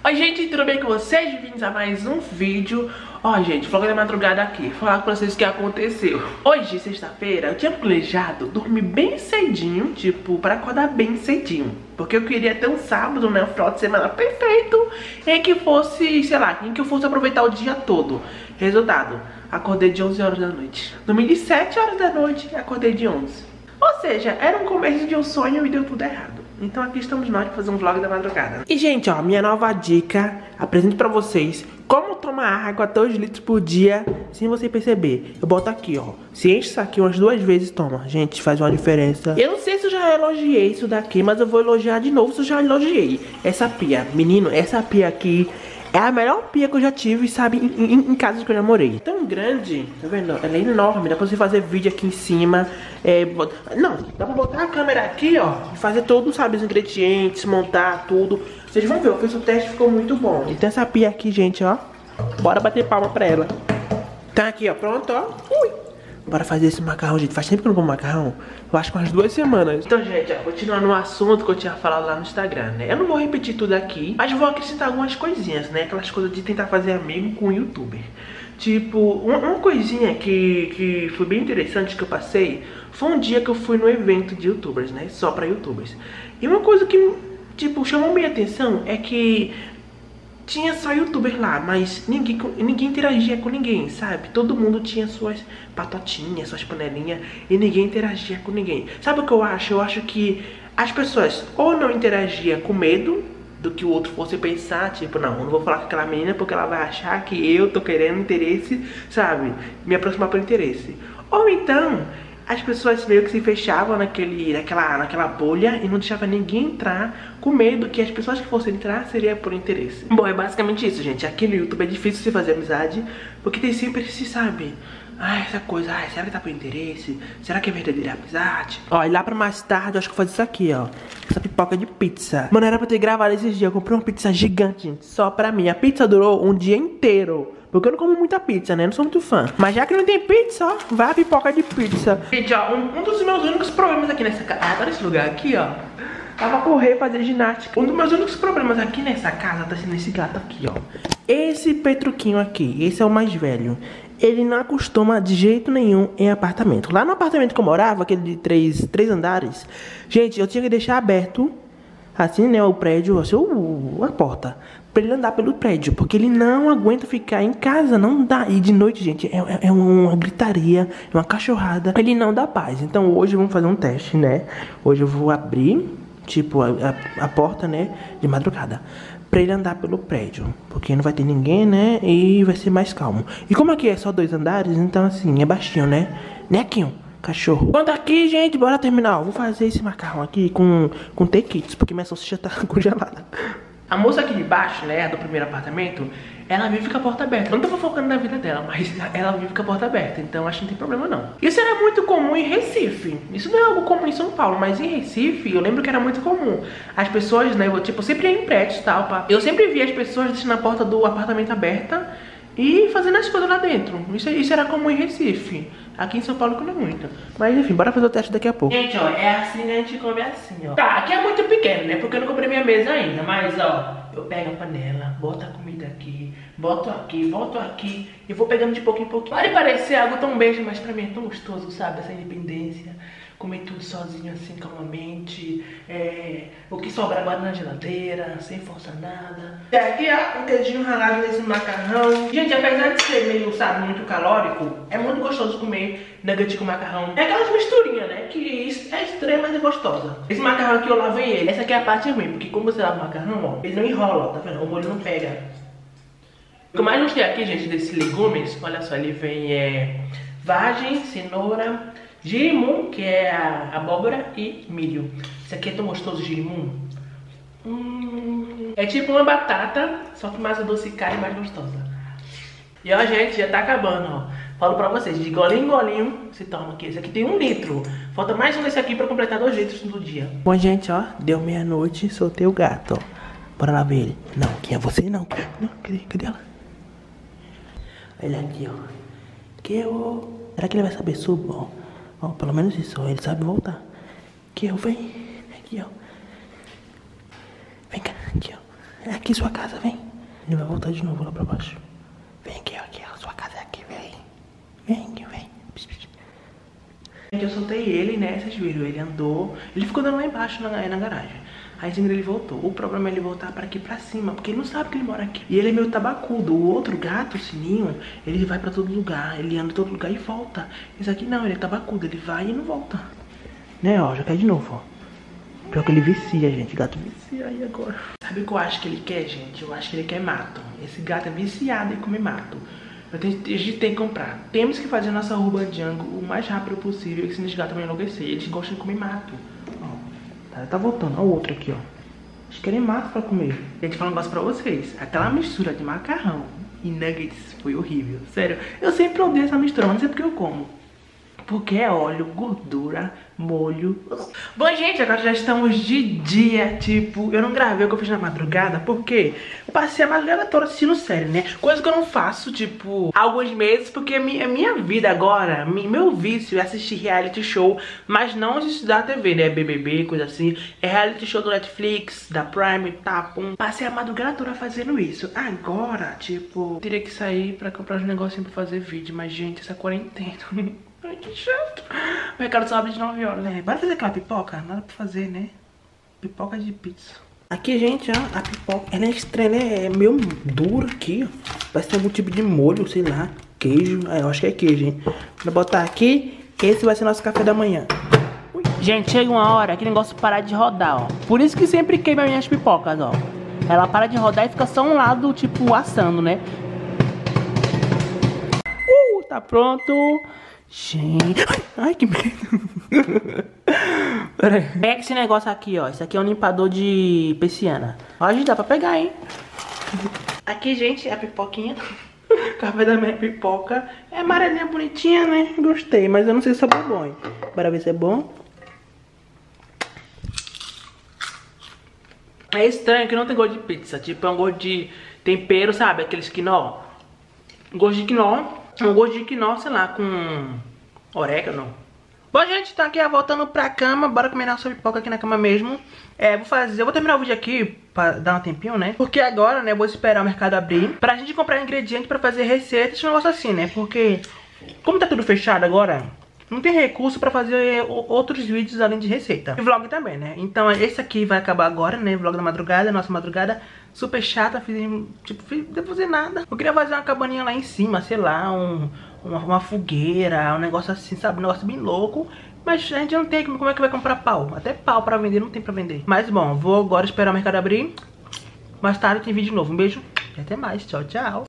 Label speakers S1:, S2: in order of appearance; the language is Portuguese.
S1: Oi gente, tudo bem com vocês? Bem-vindos a mais um vídeo. Ó gente, vlog da madrugada aqui. Falar com vocês o que aconteceu. Hoje, sexta-feira, eu tinha planejado dormir bem cedinho, tipo, pra acordar bem cedinho, porque eu queria ter um sábado, né, um final de semana perfeito, em que fosse, sei lá, em que eu fosse aproveitar o dia todo. Resultado, acordei de 11 horas da noite. Dormi de 7 horas da noite e acordei de 11. Ou seja, era um começo de um sonho e deu tudo errado. Então aqui estamos nós para fazer um vlog da madrugada. E gente, ó, minha nova dica, apresento pra vocês como tomar água até 2 litros por dia sem você perceber. Eu boto aqui, ó, se enche isso aqui umas 2 vezes, toma. Gente, faz uma diferença. Eu não sei se eu já elogiei isso daqui, mas eu vou elogiar de novo se eu já elogiei. Essa pia, menino, essa pia aqui é a melhor pia que eu já tive, sabe, em casas que eu já morei. Tão grande, tá vendo? Ela é enorme, dá pra você fazer vídeo aqui em cima. Não, dá pra botar a câmera aqui, ó, e fazer todos, sabe, os ingredientes, montar tudo. Vocês vão ver, eu fiz o teste, ficou muito bom. E tem essa pia aqui, gente, ó. Bora bater palma pra ela. Tá aqui, ó, pronto, ó. Ui. Bora fazer esse macarrão, gente. Faz tempo que eu não como macarrão. Eu acho que umas 2 semanas. Então, gente, ó, continuando o assunto que eu tinha falado lá no Instagram, né? Eu não vou repetir tudo aqui, mas vou acrescentar algumas coisinhas, né? Aquelas coisas de tentar fazer amigo com o youtuber. Tipo, uma coisinha que foi bem interessante que eu passei foi um dia que eu fui no evento de youtubers, né? Só pra youtubers. E uma coisa que, tipo, chamou minha atenção é que tinha só youtuber lá, mas ninguém interagia com ninguém, sabe? Todo mundo tinha suas patotinhas, suas panelinhas e ninguém interagia com ninguém. Sabe o que eu acho? Eu acho que as pessoas ou não interagiam com medo do que o outro fosse pensar, tipo, não, eu não vou falar com aquela menina porque ela vai achar que eu tô querendo interesse, sabe? Me aproximar por interesse. Ou então as pessoas meio que se fechavam naquela bolha e não deixavam ninguém entrar, com medo que as pessoas que fossem entrar seria por interesse. Bom, é basicamente isso, gente. Aqui no YouTube é difícil se fazer amizade, porque tem sempre esse, sabe? Ai, essa coisa, ai, será que tá por interesse? Será que é verdadeira amizade? Ó, e lá pra mais tarde eu acho que eu vou fazer isso aqui, ó. Essa pipoca de pizza. Mano, era pra ter gravado esses dias. Eu comprei uma pizza gigante, gente, só pra mim. A pizza durou um dia inteiro. Porque eu não como muita pizza, né? Não sou muito fã. Mas já que não tem pizza, ó, vai a pipoca de pizza. Gente, ó, um dos meus únicos problemas aqui nessa casa... Ah, olha esse lugar aqui, ó. Tava correr, fazer ginástica. Um dos meus únicos problemas aqui nessa casa tá sendo esse gato aqui, ó. Esse Petruquinho aqui, esse é o mais velho. Ele não acostuma de jeito nenhum em apartamento. Lá no apartamento que eu morava, aquele de 3 andares, gente, eu tinha que deixar aberto, assim, né, o prédio, assim, a porta, pra ele andar pelo prédio, porque ele não aguenta ficar em casa, não dá. E de noite, gente, é uma gritaria, é uma cachorrada, ele não dá paz. Então hoje vamos fazer um teste, né? Hoje eu vou abrir, tipo, a porta, né, de madrugada, pra ele andar pelo prédio, porque não vai ter ninguém, né, e vai ser mais calmo. E como aqui é só 2 andares, então assim, é baixinho, né? Né, Quinho? Cachorro. Quando aqui, gente, bora terminar. Vou fazer esse macarrão aqui com tequitos, porque minha salsicha tá congelada. A moça aqui de baixo, né, do primeiro apartamento, ela vive com a porta aberta. Eu não tô focando na vida dela, mas ela vive com a porta aberta, então acho que não tem problema não. Isso era muito comum em Recife. Isso não é algo comum em São Paulo, mas em Recife eu lembro que era muito comum. As pessoas, né, eu sempre ia em prédios e tal, pá. Eu sempre via as pessoas deixando a porta do apartamento aberta e fazendo as coisas lá dentro. Isso era comum em Recife. Aqui em São Paulo não é muito. Mas enfim, bora fazer o teste daqui a pouco. Gente, ó, é assim, né? A gente come assim, ó. Tá, aqui é muito pequeno, né? Porque eu não comprei minha mesa ainda. Mas, ó, eu pego a panela, boto a comida aqui, boto aqui e vou pegando de pouquinho em pouquinho. Pode parecer algo tão beijo, mas pra mim é tão gostoso, sabe? Essa independência. Comer tudo sozinho, assim, calmamente. O que sobra agora na geladeira, sem forçar nada. E aqui, ó, um queijinho ralado nesse macarrão. Gente, apesar de ser meio, sabe, muito calórico, é muito gostoso comer nugget com macarrão. É aquelas misturinhas, né, que é extremamente gostosa. Esse macarrão aqui eu lavei ele. Essa aqui é a parte ruim, porque como você lava o macarrão, ó, ele não enrola, ó, tá vendo? O molho não pega. O que eu mais gostei aqui, gente, desses legumes, olha só, ele vem vagem, cenoura, girimum, que é a abóbora, e milho. Isso aqui é tão gostoso, girimum. É tipo uma batata, só que mais adocicada e mais gostosa. E ó, gente, já tá acabando, ó. Falo pra vocês, de golinho em golinho, se toma aqui. Esse aqui tem 1 litro. Falta mais um desse aqui pra completar 2 litros no dia. Bom, gente, ó, deu meia-noite, soltei o gato, ó. Bora lá ver ele. Não, quem é você? Não, cadê ela? Olha aqui, ó. Será que ele vai saber subir, ó? Ó, pelo menos isso, ó, ele sabe voltar. Aqui, ó, vem. Aqui, ó. Vem cá, aqui, ó. É aqui sua casa, vem. Ele vai voltar de novo lá pra baixo. Vem aqui, ó, sua casa é aqui, vem. Vem aqui, vem. Gente, eu soltei ele, né, vocês viram, ele andou. Ele ficou dando lá embaixo na garagem. Aí ele voltou. O problema é ele voltar para aqui pra cima, porque ele não sabe que ele mora aqui. E ele é meio tabacudo. O outro gato, o Sininho, ele vai pra todo lugar. Ele anda em todo lugar e volta. Esse aqui não, ele é tabacudo. Ele vai e não volta. Né, ó, já cai de novo, ó. Pior que ele vicia, gente. Gato vicia aí agora. Sabe o que eu acho que ele quer, gente? Eu acho que ele quer mato. Esse gato é viciado em comer mato. A gente tem que comprar. Temos que fazer a nossa Urban Jungle o mais rápido possível, que senão esse gato vai enlouquecer. Eles gostam de comer mato. Ó, tá voltando. Olha o outro aqui, ó. Eles querem mato pra comer. Gente, falar um negócio pra vocês. Aquela mistura de macarrão e nuggets foi horrível. Sério, eu sempre odeio essa mistura, mas não sei porque eu como. Porque é óleo, gordura, molho. Bom, gente, agora já estamos de dia. Tipo, eu não gravei o que eu fiz na madrugada, porque eu passei a madrugada toda assistindo série, né? Coisa que eu não faço, tipo, há alguns meses, porque a minha vida agora, meu vício é assistir reality show, mas não assistir da TV, né? BBB, coisa assim. É reality show do Netflix, da Prime, Tapum. Passei a madrugada toda fazendo isso. Agora, tipo, teria que sair pra comprar uns negocinhos pra fazer vídeo, mas, gente, essa quarentena... Ai, que chato. O mercado só abre de 9 horas, né? Bora fazer aquela pipoca? Nada pra fazer, né? Pipoca de pizza. Aqui, gente, ó, a pipoca, ela é estranha, né? É meio dura aqui, ó. Parece que tem algum tipo de molho, sei lá. Queijo, eu acho que é queijo, hein? Vou botar aqui, esse vai ser nosso café da manhã. Ui. Gente, chega uma hora que o negócio parar de rodar, ó. Por isso que sempre queima minhas pipocas, ó. Ela para de rodar e fica só um lado, tipo, assando, né? Tá pronto. Gente, ai que medo. Pera aí. Pega esse negócio aqui, ó. Esse aqui é um limpador de persiana. Ó, gente, dá pra pegar, hein. Aqui, gente, é a pipoquinha. Café da minha pipoca. É amarelinha bonitinha, né? Gostei, mas eu não sei se é bom, hein. Bora ver se é bom. É estranho que não tem gosto de pizza. Tipo, é um gosto de tempero, sabe? Aqueles quinó. Gosto de quinó. Um gosto de quinó, sei lá, com orégano. Bom, gente, tá aqui, ó, voltando pra cama. Bora comer nossa pipoca aqui na cama mesmo. Eu vou terminar o vídeo aqui pra dar um tempinho, né? Porque agora, né, eu vou esperar o mercado abrir pra gente comprar ingredientes pra fazer receitas, um negócio assim, né? Porque, como tá tudo fechado agora, não tem recurso pra fazer outros vídeos além de receita. E vlog também, né? Então esse aqui vai acabar agora, né? Vlog da madrugada, nossa madrugada super chata. Não vou fazer nada. Eu queria fazer uma cabaninha lá em cima, sei lá, uma fogueira, um negócio assim, sabe? Um negócio bem louco. Mas a gente não tem, como é que vai comprar pau? Até pau pra vender, não tem pra vender. Mas bom, vou agora esperar o mercado abrir. Mais tarde tem vídeo novo. Um beijo e até mais. Tchau, tchau.